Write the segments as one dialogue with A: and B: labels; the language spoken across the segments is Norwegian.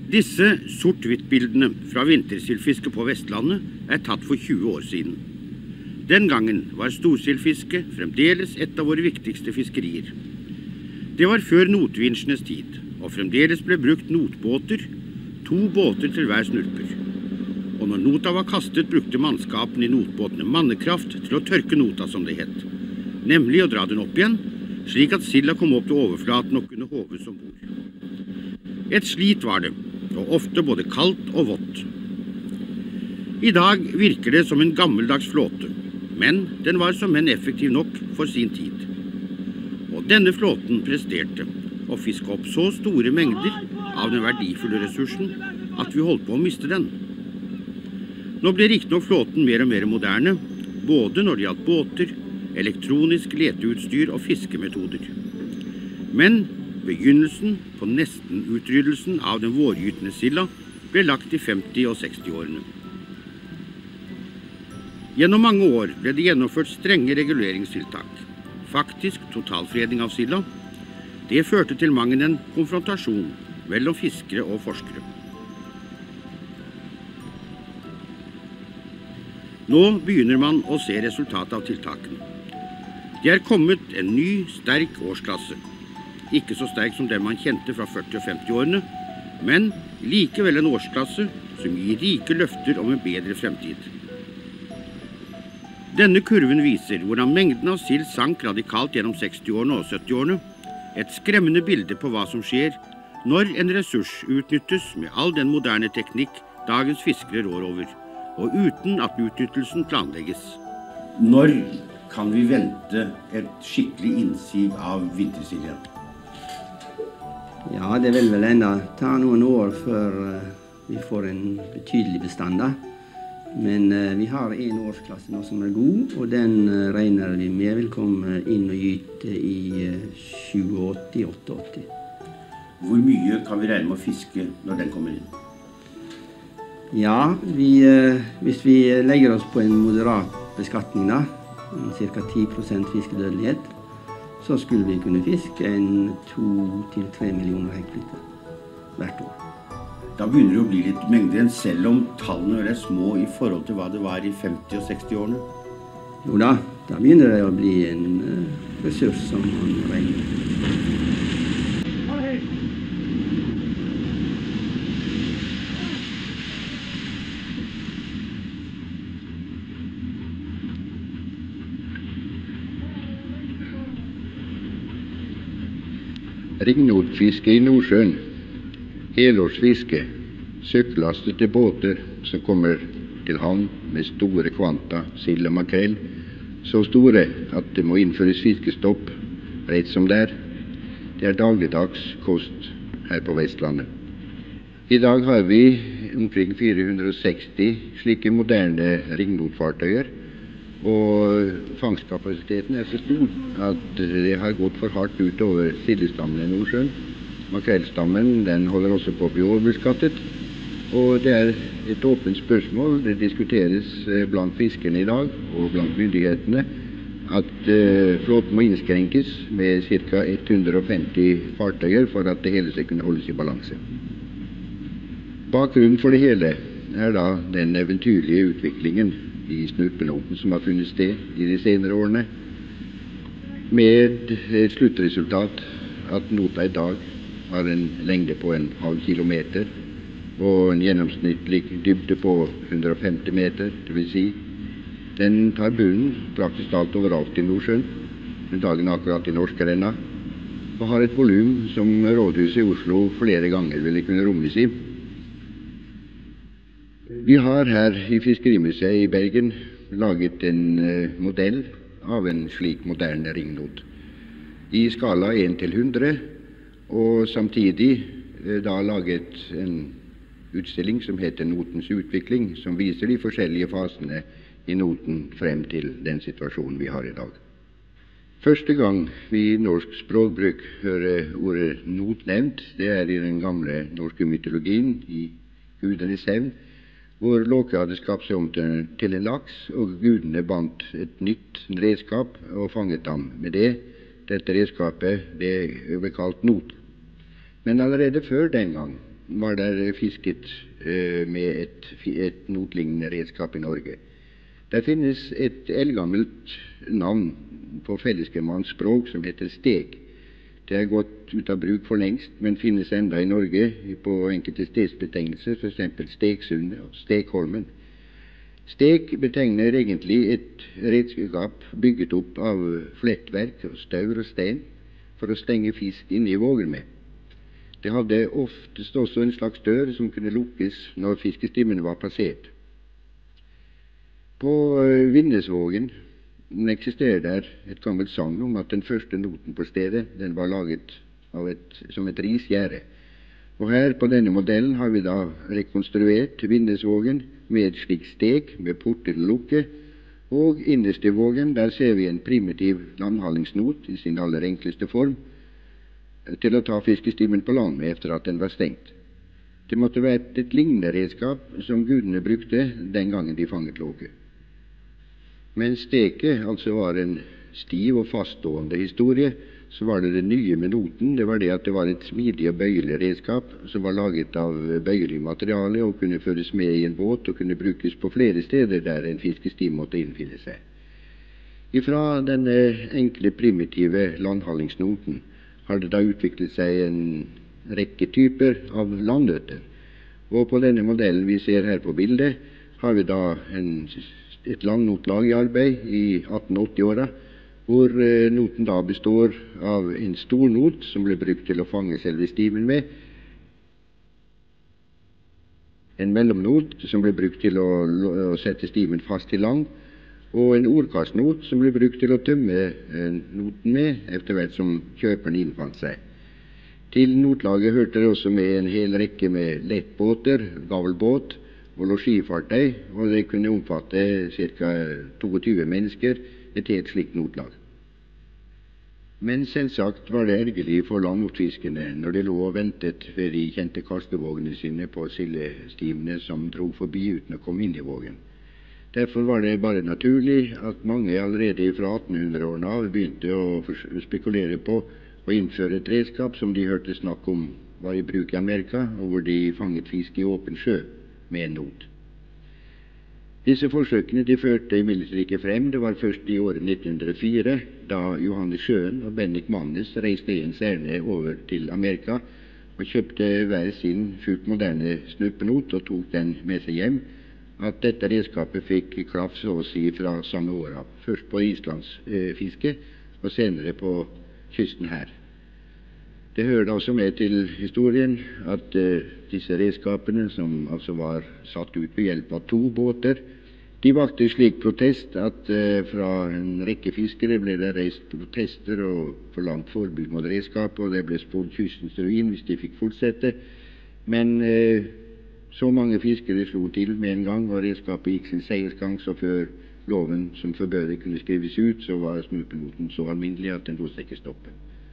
A: Disse sort-hvitt-bildene fra vintersildfiske på Vestlandet tatt for 20 år siden. Den gangen var storsildfiske fremdeles et av våre viktigste fiskerier. Det var før notvinsjenes tid, og fremdeles ble brukt notbåter, 2 båter til hver snurper. Og når nota var kastet, brukte mannskapen i notbåtene mannekraft til å tørke nota, som det het. Nemlig å dra den opp igjen, slik at silda kom opp til overflaten og kunne håves ombord. Et slit var det, og ofte både kaldt og vått. I dag virker det som en gammeldags flåte, men den var som en effektiv nok for sin tid. Og denne flåten presterte å fiske opp så store mengder av den verdifulle ressursen at vi holdt på å miste den. Nå ble riktignok flåten mer og mer moderne, både når det gjaldt båter, elektronisk leteutstyr og fiskemetoder. Men begynnelsen på nesten utryddelsen av den vårgytende silda ble lagt i 50- og 60-årene. Gjennom mange år ble det gjennomført strenge reguleringstiltak. Faktisk totalfredning av silda. Det førte til mang en konfrontasjon mellom fiskere og forskere. Nå begynner man å se resultatet av tiltakene. Det er kommet en ny, sterk årsklasse. Ikke så sterk som den man kjente fra 40- og 50-årene, men likevel en årsklasse som gir rike løfter om en bedre fremtid. Denne kurven viser hvordan mengden av sild sank radikalt gjennom 60-årene og 70-årene, et skremmende bilde på hva som skjer når en ressurs utnyttes med all den moderne teknikk dagens fiskere rår over, og uten at utnyttelsen planlegges. Når kan vi vente et skikkelig innsiv av vintersilda?
B: Ja, det vil vel enda ta noen år før vi får en betydelig bestand. Men vi har en årsklasse nå som er god, og den regner vi med vil komme inn og gyte i 87-88.
A: Hvor mye kan vi regne med å fiske når den kommer inn?
B: Ja, hvis vi legger oss på en moderat beskatning, ca. 10% fiskedødelighet, så skulle vi kunne fiske en 2-3 millioner hekkflyter hvert år.
A: Da begynner det å bli litt mengder, selv om tallene er små i forhold til hva det var i 50- og 60-årene.
B: Jo da begynner det å bli en ressurs som man regner.
C: Ringnotfiske i Nordsjøen, helårsfiske, søkklastede båter som kommer til havn med store kvanta sild og makrell, så store at det må innføres fiskestopp rett som det er. Det er dagligdags kost her på Vestlandet. I dag har vi omkring 460 slike moderne ringnotfartøyer, og fangstkapasiteten er så stor at det har gått for hardt ut over sildestammen i Nordsjøen. Makrellstammen den holder også på å bli overbeskattet, og det er et åpent spørsmål. Det diskuteres blant fiskerne i dag og blant myndighetene at flåten må innskrenkes med ca. 150 fartøyer for at det hele skal kunne holdes i balanse. Bakgrunnen for det hele er da den eventyrlige utviklingen i snurpenoten som har funnet sted i de senere årene, med et sluttresultat at nota i dag har en lengde på en halv kilometer og en gjennomsnittlig dybde på 150 meter, det vil si den tar bunnen praktisk alt overalt i Nordsjøen, med dagen akkurat i Norskerenna, og har et volum som rådhuset i Oslo flere ganger ville kunne rommes i. Vi har her i Fiskerimuseet i Bergen laget en modell av en slik moderne ringnot i skala 1-100, og samtidig da laget en utstilling som heter Notens utvikling, som viser de forskjellige fasene i noten frem til den situasjonen vi har i dag. Første gang vi i norsk språkbruk hører ordet not nevnt, det er i den gamle norske mytologien i Gudenes hevn, hvor Låke hadde skapt seg om til en laks, og gudene bandt et nytt redskap og fanget ham med det. Dette redskapet ble kalt not. Men allerede før den gang var der fisket med et notlignende redskap i Norge. Der finnes et eldgammelt navn på fellesgermansk språk som heter stek. Det er gått ut av bruk for lengst, men finnes enda i Norge på enkelte stedsbetegnelser, for eksempel Steksundet og Stekholmen. Stek betegner egentlig et redskap bygget opp av flettverk og staur og stein for å stenge fisk inne i våger med. Det hadde oftest også en slags dør som kunne lukkes når fiskestimmene var passert. På Vindesvågen eksisterer der et gammelt sagn om at den første noten på stedet den var laget som et risgjerde. Og her på denne modellen har vi da rekonstruert Vindesvågen med et slikt stek med porter å lukke, og innerst i vågen der ser vi en primitiv landhallingsnot i sin aller enkleste form til å ta fiskestimen på land med etter at den var stengt. Det måtte være et lignende redskap som gudene brukte den gangen de fanget låke. Men steket altså var en stiv og faststående historie, så var det nye med noten, det var det at det var et smidig og bøyelig redskap som var laget av bøyelig materiale og kunne føres med i en båt og kunne brukes på flere steder der en fiskestim måtte innfinne seg. Ifra denne enkle, primitive landhallingsnoten har det da utviklet seg en rekke typer av landnøtter. Og på denne modellen vi ser her på bildet, har vi da et landnotlag i arbeid i 1880-åra, hvor noten da består av en stor not som ble brukt til å fange selve stimen med, en mellomnot som ble brukt til å sette stimen fast til land, og en ordkastnot som ble brukt til å tømme noten med etter hvert som kjøperen innfant seg. Til notlaget hørte det også med en hel rekke med lettbåter, gavelbåt og losjifartøy, og det kunne omfatte ca. 22 mennesker, et helt slikt notlag. Men selvsagt var det ergerlig for landnotfiskerne når de lå og ventet ved de kjente kastevognene sine på sildestimene som dro forbi uten å komme inn i vågen. Derfor var det bare naturlig at mange allerede fra 1800-årene av begynte å spekulere på å innføre et redskap som de hørte snakk om var i bruk i Amerika, og hvor de fanget fisk i åpen sjø med en not. Disse forsøkene de førte imidlertid ikke frem. Det var først i året 1904, da Johannes Schøen og Bendik Mannes reiste i en ærend over til Amerika og kjøpte hver sin fullt moderne snuppenot og tok den med seg hjem, at dette redskapet fikk klaff så å si fra samme år av, først på islandsfiske og senere på kysten her. Det hører også med til historien at disse redskapene, som altså var satt ut ved hjelp av 2 båter, de vakte slik protest at fra en rekke fiskere ble det reist protester og forlangt forbud mot redskapet, og det ble spådd kystens ruin hvis de fikk fortsette. Men så mange fiskere slo til med en gang, og redskapet gikk sin seiersgang, så før loven som forbød det kunne skrives ut, så var snupenoten så alminnelig at den lot seg ikke stoppe.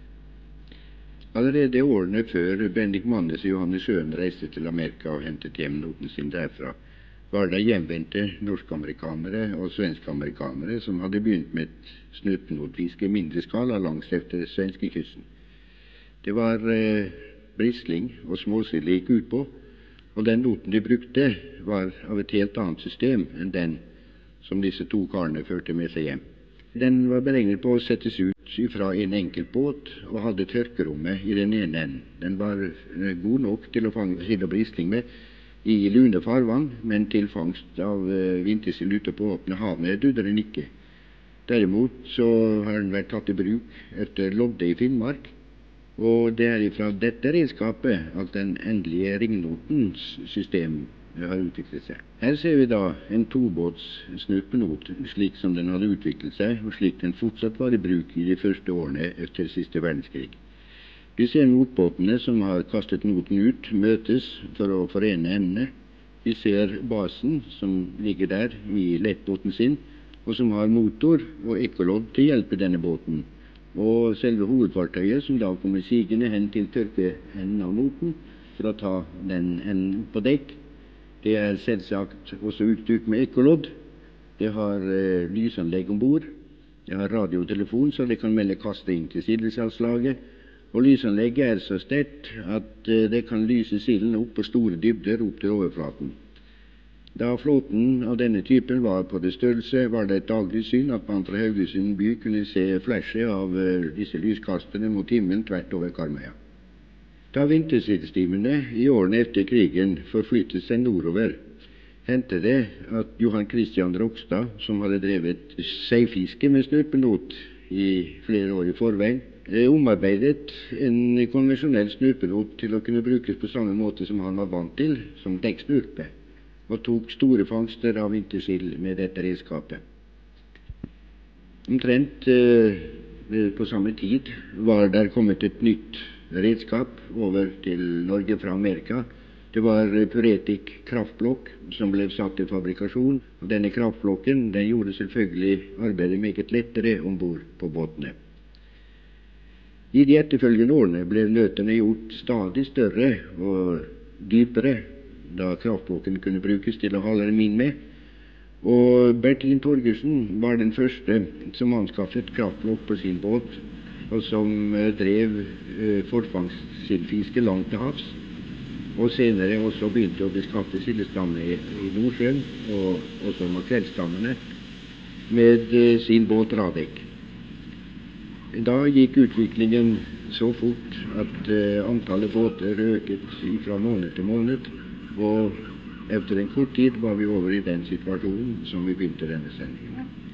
C: Allerede årene før Bendik Mannes og Johannes Schøen reiste til Amerika og hentet hjem noten sin derfra, var det hjemvendte norsk-amerikanere og svensk-amerikanere som hadde begynt med et snupenotfiske i mindre skala langs efter svenskekysten. Det var brisling og småsild det gikk ut på, og den noten de brukte var av et helt annet system enn den som disse 2 karene førte med seg hjem. Den var beregnet på å settes ut fra en enkelt båt og hadde tørkerommet i den ene enden. Den var god nok til å fange sild og brisling med i lune farvann, men til fangst av vintersild ute på åpne havet dudde den ikke. Derimot så har den vært tatt i bruk etter Lodde i Finnmark, og det er fra dette redskapet at den endelige ringnotens system har utviklet seg. Her ser vi da en 2-båts snupenot slik som den hadde utviklet seg, og slik den fortsatt var i bruk i de første årene etter siste verdenskrig. Vi ser notbåtene som har kastet noten ut, møtes for å forene endene. Vi ser basen som ligger der i lettbåten sin, og som har motor og ekkolodd til hjelp i denne båten. Og selve hovedfartøyet som da kommer sigende hen til tørkeenden av noten for å ta den enden på dekk, det er selvsagt også utstyrt med ekkolodd. Det har lysanlegg ombord. Det har radiotelefon, så det kan melde kastet inn til sidesalgslaget. Og lysanlegget er så sterkt at det kan lyse silden opp på store dybder opp til overflaten. Da flåten av denne typen var på det størrelse, var det et daglig syn at man fra Haugesund by kunne se flashet av disse lyskasterne mot himmelen tvert over Karmøya. Da vintersildestimene i årene etter krigen forflyttet seg nordover, hendte det at Johan Christian Rokstad, som hadde drevet seifiske med snurpenot i flere år i forveien, omarbeidet en konvensjonell snurpenot til å kunne brukes på samme måte som han var vant til, som dekksnurpe, og tok store fangster av vintersild med dette redskapet. Omtrent på samme tid var der kommet et nytt redskap over til Norge fra Amerika. Det var Puretic kraftblokk som ble satt til fabrikasjon. Og denne kraftblokken den gjorde selvfølgelig arbeidet meget lettere ombord på båtene. I de etterfølgende årene ble nøtene gjort stadig større og dypere, da kraftblokken kunne brukes til å hale dem inn med. Og Bertin Torgersen var den første som anskaffet kraftblokk på sin båt, og som drev forfangstsildfiske langt til havs, og senere også begynte å beskaffe sildestammene i Nordsjøen, og også makrellstammene, med sin båt Radek. Da gikk utviklingen så fort at antallet båter øket fra måned til måned, og etter en kort tid var vi over i den situasjonen som vi begynte denne sendingen.